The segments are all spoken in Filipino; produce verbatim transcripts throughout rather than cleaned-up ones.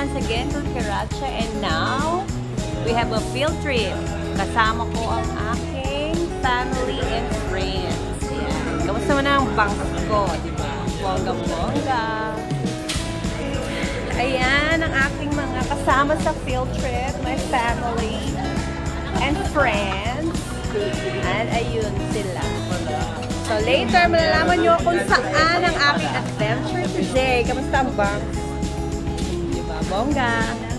once again to Karacha, and now we have a field trip. Kasama ko ang aking family and friends. Yan. Kamusta mo na ang bangs ko, di ba? Bongga-bongga. Ayan ang aking mga kasama sa field trip, my family and friends. And ayun sila. So later, malalaman nyo kung saan ang aking adventure today. Kamusta ang bangs? Diba, bongga?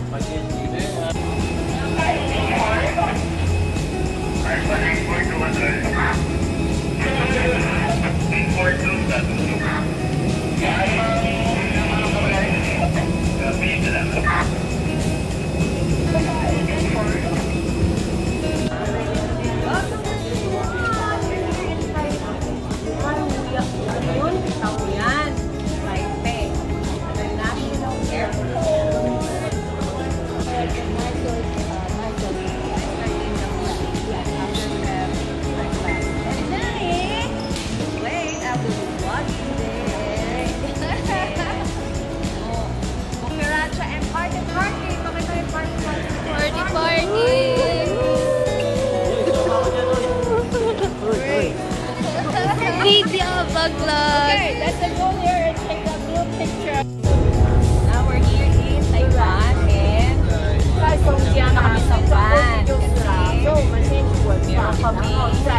Video vlog. Okay, let's go here and take a group picture. Now we're here in Taiwan and pumunta na kami sa van kasi meron kami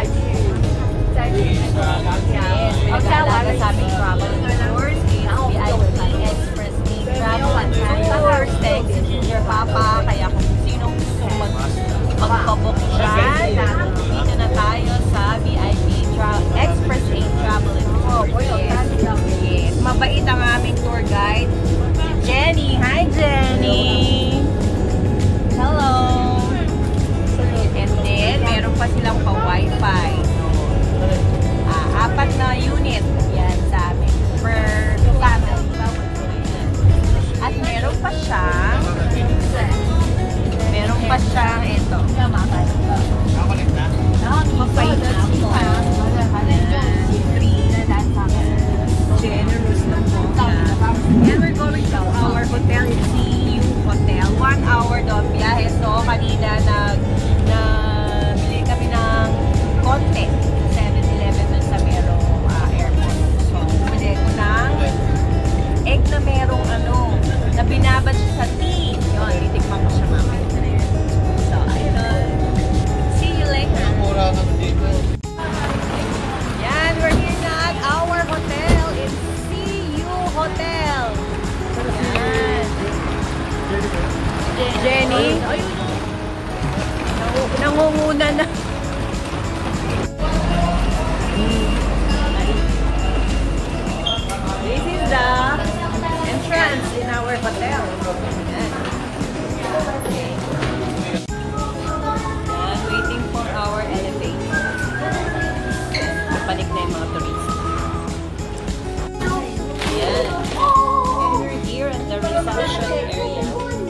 pinag-aalaga sa aming travel tours in V I P Express Travel and Tours. Thanks to Junior Papa. Kaya kung sino gusto magpabook dyan, dito na tayo sa V I P Express Travel and Tours. Yes. Yes. Mabait ang aming tour guide, Jenny. Hi, Jenny! Hello! And then, meron pa silang pa-wifi. Uh, apat na unit. Yan sa amin. Per family. At meron pa siyang meron pa siyang ito. Mapailan siya. Generous na po. And we're going to our hotel in C U Hotel. One hour doon biyahe. So, kanina nag nabili kami ng konti. seven eleven dun sa merong uh, airport. So, bili ko ng egg na merong ano, na binabad siya sa tea. Yun, titikman ko siya mamaya. So, ayun. See you later. Yan, we're here na at our hotel in C U Hotel. Yan. Jenny. Nangunguna na. This is the entrance in our hotel. Yan. And waiting for our elevator. Balik na yung mga turista. Yan. And we're here at the reception area.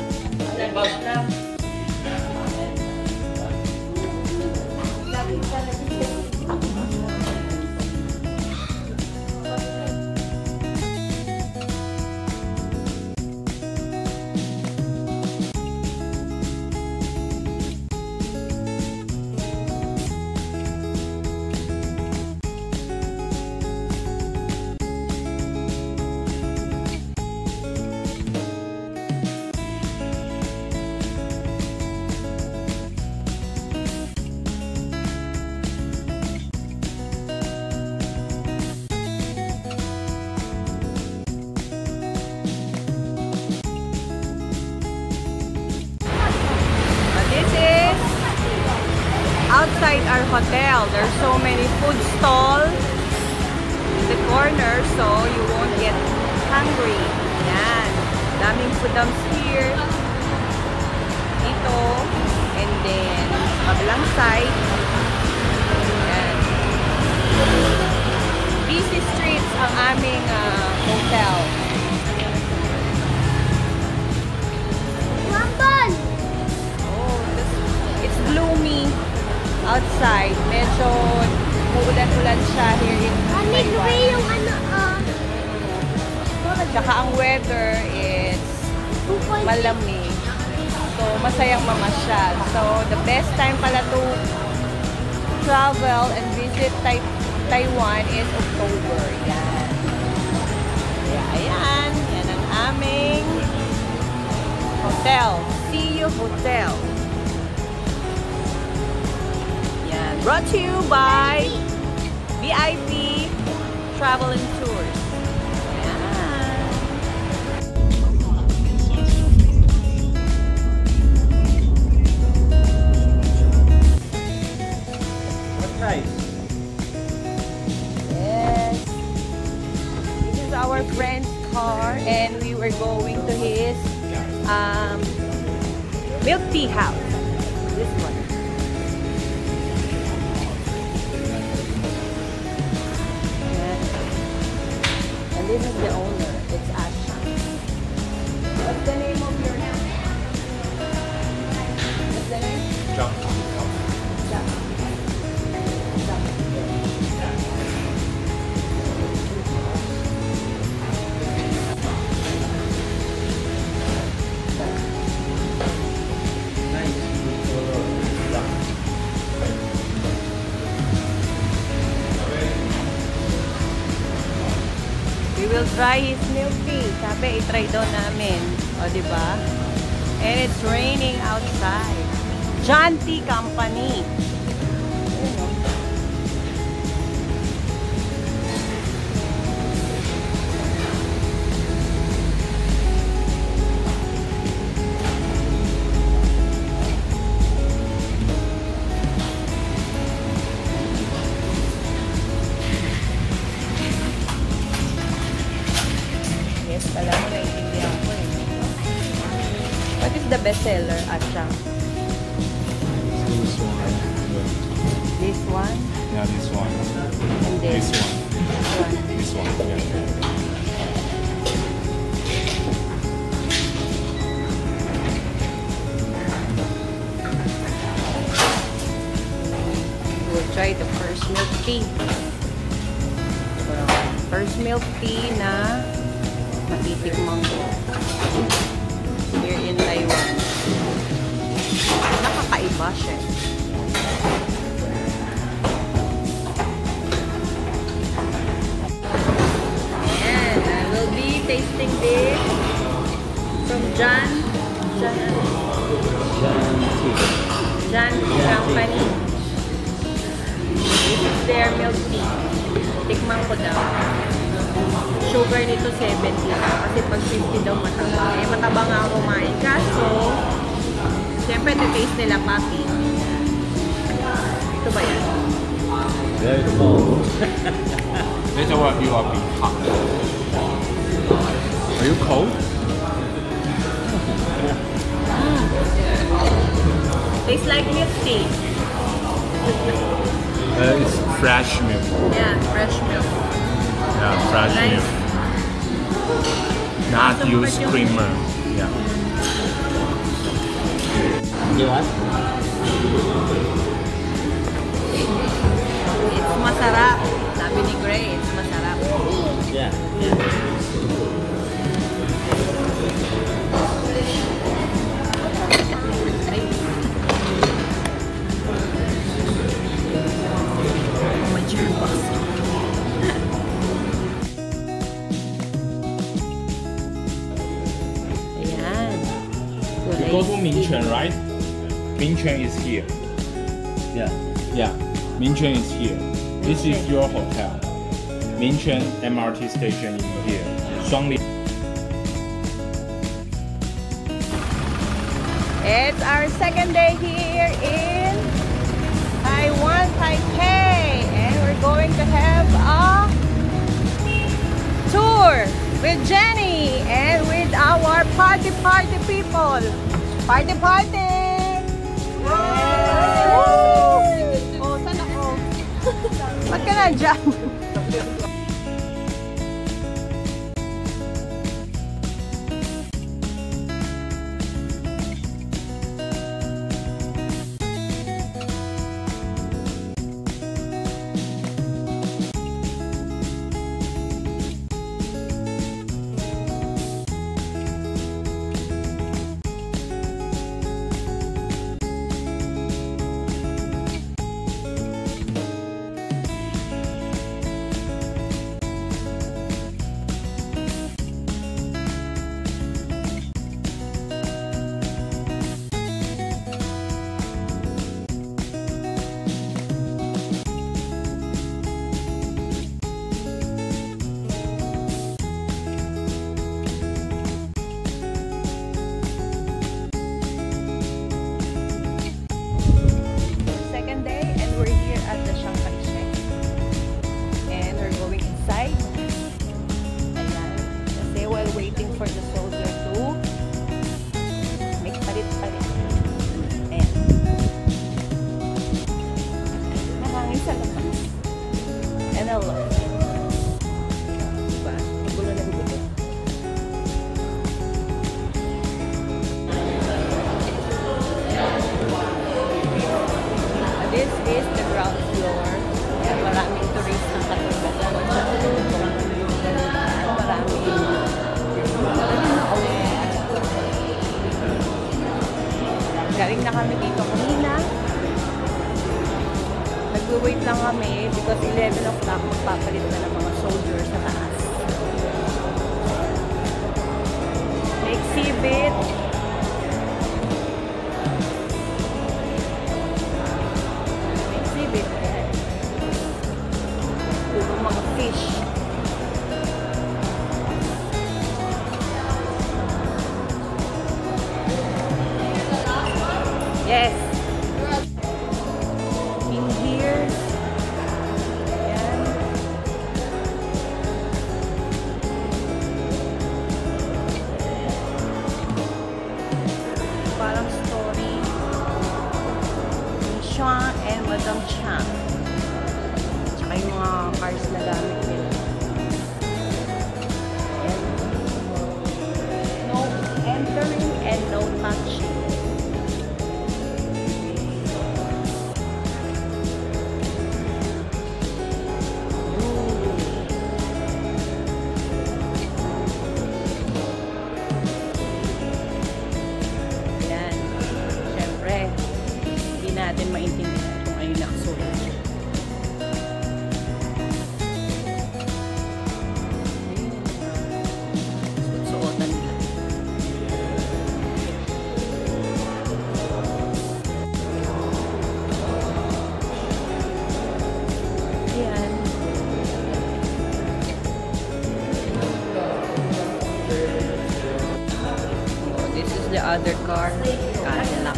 Outside our hotel, there's so many food stalls in the corner, so you won't get hungry. Yan. Daming food dumps here. Dito. And then, kabilang side. Yan. Busy streets ang aming uh, hotel. Oh, this, it's gloomy outside. Medyo uulan-ulan siya here in Taiwan. yung ano, uh, Tsaka ang weather is malamig. So, masayang mamasyal. So, the best time pala to travel and visit Tai Taiwan is October. Yan. Kaya, ayan. Yan ang aming hotel. See you hotel. Yan. Brought to you by V I P Travel and Tours. Yan. What size? Yes. This is our friend's car and we were going to his um, milk tea house. This one. Ayan. And this is the owner. It's Asha. What's the name of your house? What's the name? Jump. Jack. Jack. We will try his milk tea. Sabi, i-try daw namin. O, di ba? And it's raining outside. John Tea Company. Ayun, o. Yes, pala mo naiintindihan ko eh. What is the best seller, Asha? This one. This one? Yeah, this one. And then This one. this one. This one. Yeah. We'll try the first milk tea. Well, first milk tea na matitikman ko here in Taiwan. Nakakaiba siya. And I will be tasting this from John John John Tea Company. This is their milk tea. Tikman ko daw. Sugar nito seventy lang. Kasi pag fifty daw mataba. Eh, mataba nga ako kumain. Kaso, siyempre, taste nila papi. Ito ba yan? Very cold. Later what you are being hot. Are you cold? Tastes like milk tea. Uh, it's fresh milk. Yeah, fresh milk. Yeah, fresh Nice. milk. Not Awesome use for you. creamer. Yeah. You want? It's masarap. Sabi ni Gray, it's masarap. Yeah. Ay. Oh, my germ box. Ayan. You go to Minchuan, right? Minchuan is here. Yeah. Yeah. Minchuan is here. This is your hotel. Minchuan M R T station is here. Shuangli. It's our second day here in Taiwan, Taipei, and we're going to have a tour with Jenny and with our party party people. Party party! Yes! Woo! Oh, saan ako? Ba't ka nandyan? dito kanina. Nag-wait lang kami because eleven o'clock magpapalit na ng mga soldiers sa taas. May exhibit. May exhibit. Puro mga fish. Yes. In here. Ayan. Parang story. Ni Sean and Madam Chang. Tsaka yung mga cars na gamit nila. Ayan. No entering and no touching. Natin maintindihan kung ay nakasulat. Suot-suotan nila. Ayan. Oh, this is the other car. Cadillac.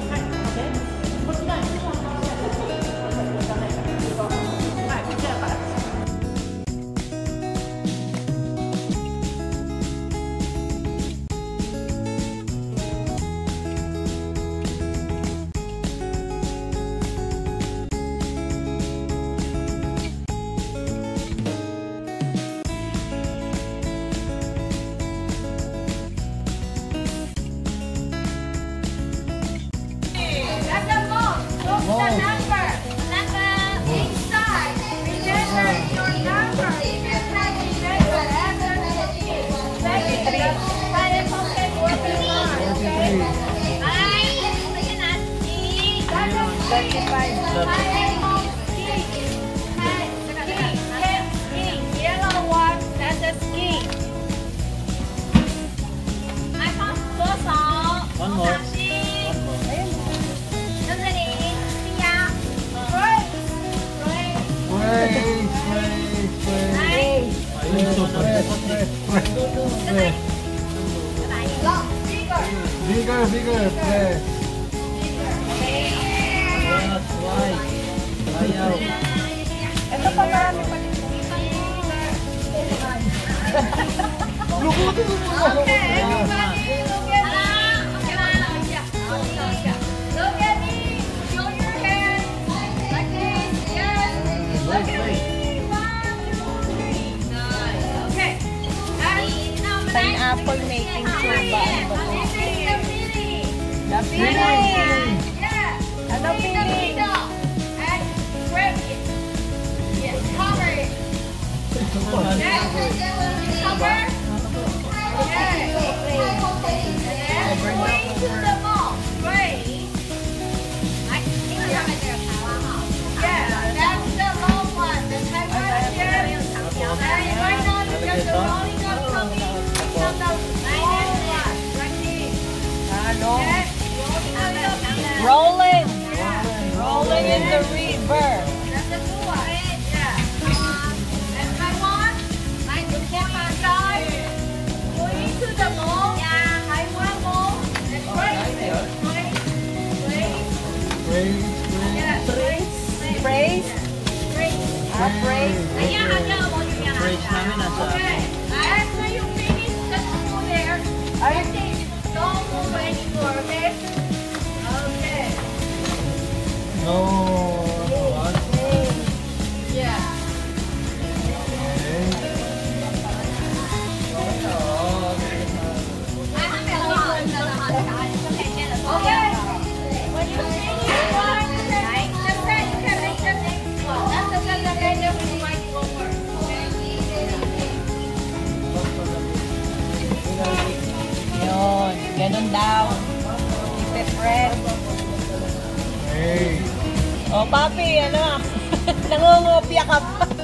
One more. Bigger, bigger, play. Ito pa marami pa dito. Lukutin mo mo. Okay, everybody, look at me. Look at me. Show your hands. Like this. Yes. Look at me. One, two, three. Nice. Okay. Pineapple making turba. Ano ba ito? The feeling. Yeah. Ano feeling? And grab it. Yes. Cover it. Yes. Cover. Yes. And then way to the ball. Great. Yeah. That's the long one. The time one here. And right now you got the rolling up coming. From the long one. Right here. Yes. Rolling. Rolling in the river. That's the good one. Yeah. And my one. I do step aside. Going to the ball. Yeah. I want ball. And praise. Praise. Praise. Praise, Yeah. Praise. Praise. Praise. Ah, praise. Praise namin nasa... Okay. After you finish the school there, I think don't move anymore, okay? Okay. no. What? Yeah. Okay. When you finish one, just say you can make the next one. That's the kind of later we might go over. Okay. Yun, ganun daw. Keep it fresh. Hey. O, papi, ano? Nangungopia ka pa.